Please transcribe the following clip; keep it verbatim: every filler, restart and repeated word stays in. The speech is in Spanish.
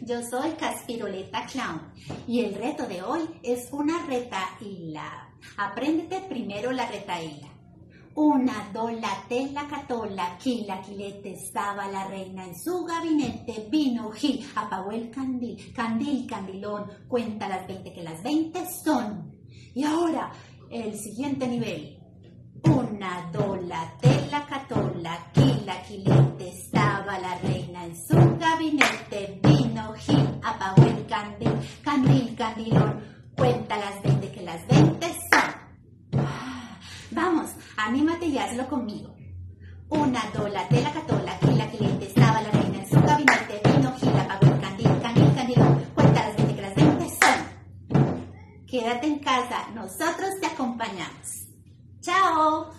yo soy Caspiruleta Clown y el reto de hoy es una retahíla. Apréndete primero la retahíla. Una, dola, tela, catola, quila, quilete, estaba la reina en su gabinete, vino Gil, apagó el candil, candil, candilón, cuenta las veinte que las veinte son. Y ahora, el siguiente nivel. Una, dola, tela, catola, quila, quilete, estaba la reina en su gabinete, vino Gil, apagó el candil, candil, candilón, cuenta las veinte que las veinte son. Ah, vamos, anímate y hazlo conmigo. Una, dola, tela, catola, quila, quilete, estaba la reina en su gabinete, vino Gil, apagó el candil, candil, candilón, cuenta las veinte que las veinte son. Quédate en casa, nosotros te acompañamos. ¡Chao!